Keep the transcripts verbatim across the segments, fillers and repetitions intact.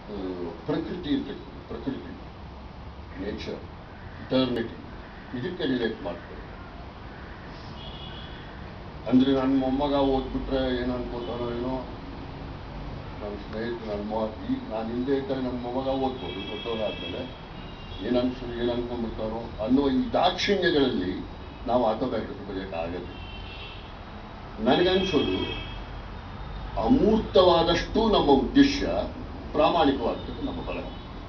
ಪ್ರಕೃತಿ ಇರ್ತಕ್ಕಂಥ ಪ್ರಕೃತಿ ನೇಚರ್ ಇಟರ್ನಿಟಿ ಇದಕ್ಕೆ ರಿಲೇಟ್ ಮಾಡ್ತಾರೆ. ಅಂದ್ರೆ ನನ್ನ ಮೊಮ್ಮಗ ಓದ್ಬಿಟ್ರೆ ಏನು ಅನ್ಕೋತಾನೋ ಏನೋ, ನನ್ನ ಸ್ನೇಹಿತ ನನ್ನ ಮೊ ಈಗ ನಾನು ಹಿಂದೆ ಇದ್ದಾಗ ನನ್ನ ಮೊಮ್ಮಗ ಓದ್ಬೋದು, ದೊಡ್ಡವರಾದ್ಮೇಲೆ ಏನು ಅನ್ಸು ಏನು ಅನ್ಕೊಂಡ್ಬಿಡ್ತಾನೋ ಅನ್ನುವ ಈ ದಾಕ್ಷಿಣ್ಯಗಳಲ್ಲಿ ನಾವು ಆಟೋಬಯೋಗ್ರಫಿ ಬರೆಯೋಕ್ಕಾಗಲ್ಲ. ನನಗನ್ಸೋದು ಅಮೂರ್ತವಾದಷ್ಟು ನಮ್ಮ ಉದ್ದೇಶ ಪ್ರಾಮಾಣಿಕವಾಗ್ತದೆ. ನಮ್ಮ ಬಲ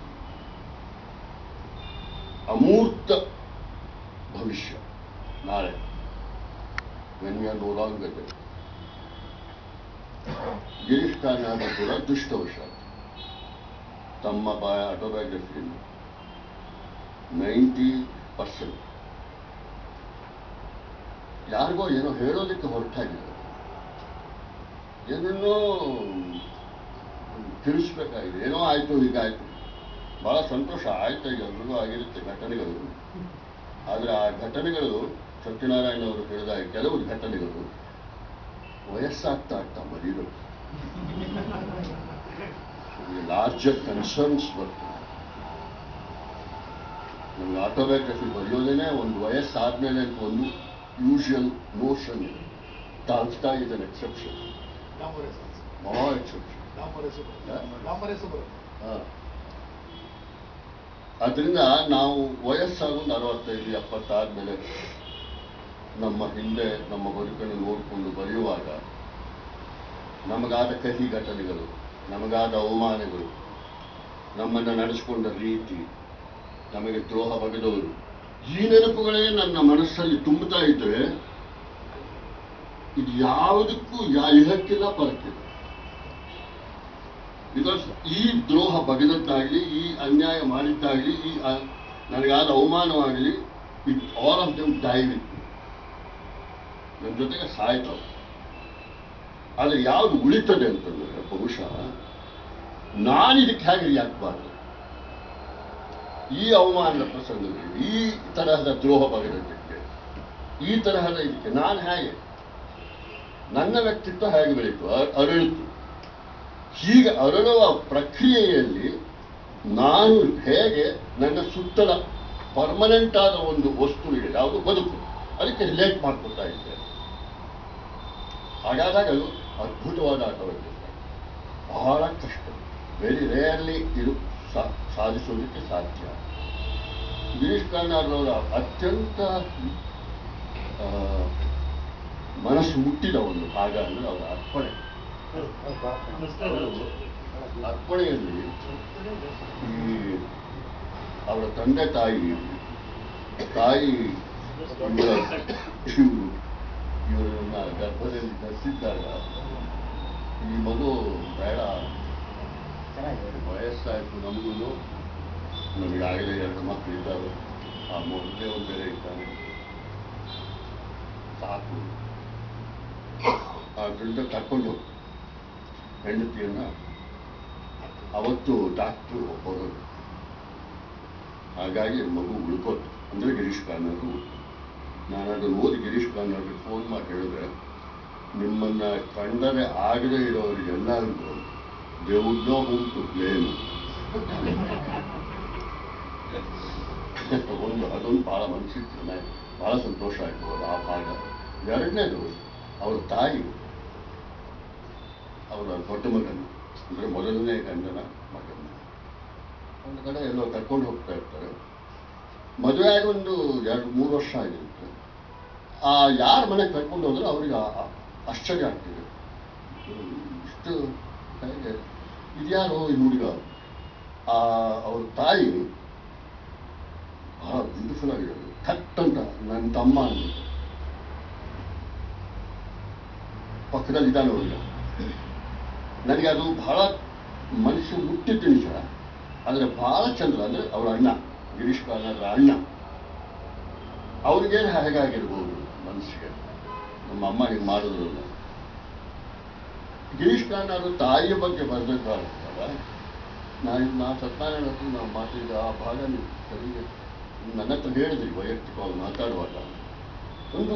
ಅಮೂರ್ತ ಭವಿಷ್ಯ ನಾಳೆ when we are no longer there. Girish Karnad ಕೂಡ ದುಷ್ಟವಶಾತ್ ತಮ್ಮ ಬಾಯ ಆಟೋಬಯೋಗ್ರಫಿಯಲ್ಲಿ ನೈಂಟಿ ಪರ್ಸೆಂಟ್ ಯಾರಿಗೋ ಏನೋ ಹೇಳೋದಕ್ಕೆ ಹೊರಟಾಗಿದೆ, ಏನನ್ನೋ ತಿಳಿಸ್ಬೇಕಾಗಿದೆ, ಏನೋ ಆಯ್ತು ಹೀಗಾಯ್ತು. ಬಹಳ ಸಂತೋಷ ಆಯ್ತು, ಎಲ್ರಿಗೂ ಆಗಿರುತ್ತೆ ಘಟನೆಗಳು. ಆದರೆ ಆ ಘಟನೆಗಳು ಸತ್ಯನಾರಾಯಣ ಅವರು ಹೇಳಿದಾಗ ಕೆಲವು ಘಟನೆಗಳು ವಯಸ್ಸಾಗ್ತಾ ಆಗ್ತಾ ಮರಿಗಳು ಲಾರ್ಜರ್ ಕನ್ಸರ್ನ್ಸ್ ಬರ್ತದೆ. ನಮ್ಗೆ ಆಟೋಬಯೋಗ್ರಫಿ ಬರೆಯೋದೇನೆ ಒಂದು ವಯಸ್ಸಾದ್ಮೇಲೆ ಅಂತ ಒಂದು ಯೂಶುವಲ್ ನೋಷನ್ ಇದೆ. ಟಾಲ್ಸ್ಟಾಯ್ ಇಸ್ ಅನ್ ಎಕ್ಸೆಪ್ಷನ್, ಮಹಾ ಎಕ್ಸೆಪ್ಷನ್. ಅದರಿಂದ ನಾವು ವಯಸ್ಸಾಗೊಂದು ಅರವತ್ತೈದು ಎಪ್ಪತ್ತಾದ್ಮೇಲೆ ನಮ್ಮ ಹಿಂದೆ ನಮ್ಮ ಬದುಕನ್ನು ನೋಡಿಕೊಂಡು ಬರೆಯುವಾಗ ನಮಗಾದ ಕಹಿ ಘಟನೆಗಳು, ನಮಗಾದ ಅವಮಾನಗಳು, ನಮ್ಮನ್ನು ನಡೆಸಿಕೊಂಡ ರೀತಿ, ನಮಗೆ ದ್ರೋಹ ಬಗೆದವರು, ಈ ನೆನಪುಗಳೇ ನನ್ನ ಮನಸ್ಸಲ್ಲಿ ತುಂಬುತ್ತಾ ಇದ್ರೆ ಇದು ಯಾವುದಕ್ಕೂ ಯಾ ಇಹಕ್ಕಿಲ್ಲ ಪರಕ್ಕಿಲ್ಲ. ಬಿಕಾಸ್ ಈ ದ್ರೋಹ ಬಗೆದದ್ದಾಗಲಿ, ಈ ಅನ್ಯಾಯ ಮಾಡಿದ್ದಾಗಲಿ, ಈ ನನಗಾದ ಅವಮಾನವಾಗಲಿ, it all of them die with ನನ್ನ ಜೊತೆಗೆ ಸಾಯ್ತಾವೆ. ಆದರೆ ಯಾವುದು ಉಳಿತದೆ ಅಂತಂದ್ರೆ ಬಹುಶಃ ನಾನು ಇದಕ್ಕೆ ಹೇಗೆ ರಿಯಾಕ್ಟ್ಬಾರ್ದು, ಈ ಅವಮಾನದ ಪ್ರಸಂಗದಲ್ಲಿ, ಈ ತರಹದ ದ್ರೋಹ ಬಗೆದಕ್ಕೆ, ಈ ತರಹದ ಇದಕ್ಕೆ ನಾನು ಹೇಗೆ, ನನ್ನ ವ್ಯಕ್ತಿತ್ವ ಹೇಗೆ ಬೆಳೀತು, ಅರಳಿತು. ಹೀಗೆ ಅರಳುವ ಪ್ರಕ್ರಿಯೆಯಲ್ಲಿ ನಾನು ಹೇಗೆ ನನ್ನ ಸುತ್ತಲ ಪರ್ಮನೆಂಟ್ ಆದ ಒಂದು ವಸ್ತು ಇದೆ, ಯಾವುದು ಬದುಕು, ಅದಕ್ಕೆ ರಿಲೇಟ್ ಮಾಡ್ಕೊತಾ ಇದ್ದೆ. ಹಾಗಾದಾಗ ಅದು ಅದ್ಭುತವಾದ ಆಟವಾಗಿದೆ. ಬಹಳ ಕಷ್ಟ, ವೆರಿ ರೇರ್ಲಿ ಇದು ಸಾಧಿಸೋದಕ್ಕೆ ಸಾಧ್ಯ. ಗಿರೀಶ್ ಕಾರ್ನಾಡ್ರವರ ಅತ್ಯಂತ ಮನಸ್ಸು ಮುಟ್ಟಿದ ಒಂದು ಭಾಗ ಅಂದರೆ ಅವರ ಅರ್ಪಣೆ. ಅರ್ಪಣೆಯಲ್ಲಿ ಈ ಅವರ ತಂದೆ ತಾಯಿ ತಾಯಿ ಇವರು ಇವರನ್ನ ಗರ್ಭದಲ್ಲಿ ಧರಿಸಿದ್ದಾಗ ಈ ಮಗು ಬೇಡ, ವಯಸ್ಸಾಯಿತು ನಮಗೂ, ನಮಗಾಗಲೇ ಎರಡು ಮಕ್ಕಳು ಇದ್ದಾವೆ, ಆ ಮೊದಲೇ ಒಂದು ಬೇರೆ ಇದ್ದಾನೆ, ಸಾಕು, ಅದರಿಂದ ಕರ್ಕೊಂಡು ಹೆಂಡತಿಯನ್ನ ಅವತ್ತು ಡಾಕ್ಟ್ರು ಹೊರಡು. ಹಾಗಾಗಿ ಮಗು ಉಳ್ಕೋತು. ಅಂದರೆ ಗಿರೀಶ್ ಕಾರ್ನಾಡ್. ನಾನು ಅದನ್ನು ಓದಿ ಗಿರೀಶ್ ಕಾರ್ನಾಡ್ಗೆ ಫೋನ್ ಮಾಡಿ ಹೇಳಿದ್ರೆ, ನಿಮ್ಮನ್ನ ಕಂಡರೆ ಆಗದೆ ಇರೋರಿಗೆಲ್ಲರಿಗೂ they would know whom to blame. ಒಂದು ಅದೊಂದು ಭಾಳ ಮನಸ್ಸಿಗೆ ಭಾಳ ಸಂತೋಷ ಆಯಿತು ಅದು ಆ ಭಾಗ. ಎರಡನೇದು ಅವರ ತಾಯಿ, ಅವರ ದೊಡ್ಡ ಮಗನ ಅಂದರೆ ಮೊದಲನೇ ಗಂಡನ ಮಗನ ಒಂದು ಕಡೆ ಎಲ್ಲೋ ಕರ್ಕೊಂಡು ಹೋಗ್ತಾ ಇರ್ತಾರೆ. ಮದುವೆ ಆಗಿ ಒಂದು ಎರಡು ಮೂರು ವರ್ಷ ಆಗಿರುತ್ತೆ. ಆ ಯಾರ ಮನೆಗೆ ಕರ್ಕೊಂಡು ಹೋದ್ರೆ ಅವ್ರಿಗೆ ಆಶ್ಚರ್ಯ ಆಗ್ತಿದೆ, ಇಷ್ಟು ಹೇಗೆ ಇದ್ಯಾರೋ ಈ ಹುಡುಗ. ಆ ಅವ್ರ ತಾಯಿ ಬಹಳ ಬ್ಯೂಟಿಫುಲ್ ಆಗಿರೋದು, ಕಟ್ ಅಂತ ನನ್ನ ತಮ್ಮ ಅಂದ್ಬಿಟ್ಟು ಪಕ್ಕದಲ್ಲಿ ಇದ್ದಾನೆ ಹುಡುಗ. ನನಗೆ ಅದು ಬಹಳ ಮನಸ್ಸು ಮುಟ್ಟಿದ್ದು ನಿಜ. ಆದರೆ ಬಹಳ ಚಂದ್ರ ಅಂದರೆ ಅವರ ಅಣ್ಣ, ಗಿರೀಶ್ ಕಾರ್ನಾಡ್ರ ಅಣ್ಣ, ಅವ್ರಿಗೇನು ಹೇಗಾಗಿರ್ಬೋದು ಮನಸ್ಸಿಗೆ, ನಮ್ಮ ಅಮ್ಮ ಹಿಂಗೆ ಮಾಡಿದ್ರಲ್ಲ. ಗಿರೀಶ್ ಕಾರ್ನಾಡ್ ತಾಯಿಯ ಬಗ್ಗೆ ಬರಬೇಕಾಗ್ತಲ್ಲ, ನಾನು ನಾ ಸತ್ಯನಾರಾಯಣ ಹತ್ರ ನಾವು ಮಾತಾಡಿದ ಆ ಭಾಗ ನೀವು ಸರಿಗೆ ನನ್ನ ಹತ್ರ ಹೇಳಿದ್ರಿ ವೈಯಕ್ತಿಕವಾಗಿ ಮಾತಾಡುವಾಗ. ಒಂದು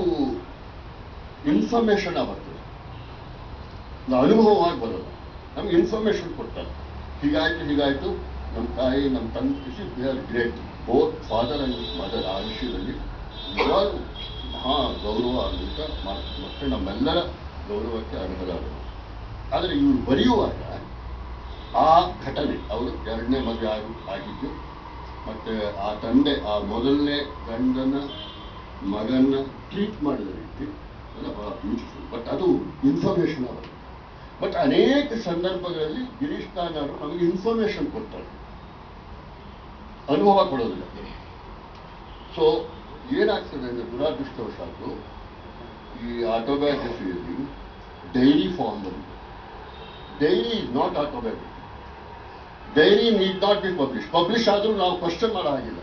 ಇನ್ಫಾರ್ಮೇಶನ್ ಬರ್ತದೆ, ಅನುಭವವಾಗಿ ಬರೋದು. ನಮ್ಗೆ ಇನ್ಫಾರ್ಮೇಶನ್ ಕೊಡ್ತಾರೆ. ಹೀಗಾಯ್ತು ಹೀಗಾಯ್ತು ನಮ್ಮ ತಾಯಿ ನಮ್ಮ ತಂದೆ is they are great both father and mother ಆ ವಿಷಯದಲ್ಲಿ ನಿಜವಾಗ್ಲೂ ಮಹಾ ಗೌರವ ಅಂತ ಮತ್ತು ನಮ್ಮೆಲ್ಲರ ಗೌರವಕ್ಕೆ ಅರ್ಹರಾದರು. ಆದರೆ ಇವರು ಬರೆಯುವಾಗ ಆ ಘಟನೆ ಅವರು ಎರಡನೇ ಮದುವೆ ಆಗಿ ಆಗಿದ್ದು ಮತ್ತು ಆ ತಂದೆ ಆ ಮೊದಲನೇ ಗಂಡನ ಮಗನ ಟ್ರೀಟ್ ಮಾಡಿದ ರೀತಿ ಎಲ್ಲ ಬಹಳ ಬ್ಯೂಟಿಫುಲ್. ಬಟ್ ಅದು ಇನ್ಫಾರ್ಮೇಷನ್ ಅವರು. ಬಟ್ ಅನೇಕ ಸಂದರ್ಭಗಳಲ್ಲಿ ಗಿರೀಶ್ ಕಾರ್ನಾಡ್ ನಮಗೆ ಇನ್ಫಾರ್ಮೇಷನ್ ಕೊಡ್ತಾರೆ, ಅನುಭವ ಕೊಡೋದಿಲ್ಲ. ಸೊ ಏನಾಗ್ತದೆ ಅಂದರೆ ದುರಾದೃಷ್ಟವಶಾತು ಈ ಆಟೋಬಯೋಗ್ರಫಿಯಲ್ಲಿ ಡೈರಿ ಫಾರ್ಮ್ ಬಂದಿದೆ. Diary is not autobiography. Diary need not be publish. Publish ಆದರೂ ನಾವು ಕ್ವಶನ್ ಮಾಡೋ ಹಾಗಿಲ್ಲ.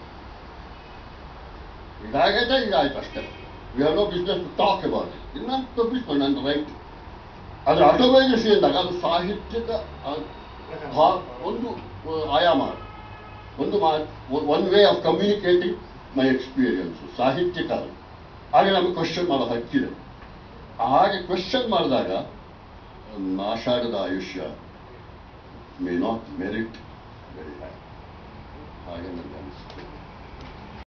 ಇದಾಗೈತೆ ಇದಾಯ್ತು ಅಷ್ಟೇ. We have no business to talk about it. ಇನ್ನೊಂದು ಪಬ್ಲಿಷ್ ಮಾಡಿ ನನ್ನ ರೈಟ್. ಆದರೆ ಆಟೋಬಯೋಗ್ರಫಿ ಅಂದಾಗ ಅದು ಸಾಹಿತ್ಯಕ ಒಂದು ಆಯಾಮ, ಒಂದು ಮಾ one way of communicating my experience ಸಾಹಿತ್ಯಕ. ಹಾಗೆ ನಮಗೆ ಕ್ವಶನ್ ಮಾಡೋ ಹಕ್ಕಿದೆ. ಹಾಗೆ ಕ್ವಶನ್ ಮಾಡಿದಾಗ ಆಷಾಢದ ಆಯುಷ್ಯ may not merit very high. ಹಾಗೆ ನನಗೆ ಅನಿಸುತ್ತೆ.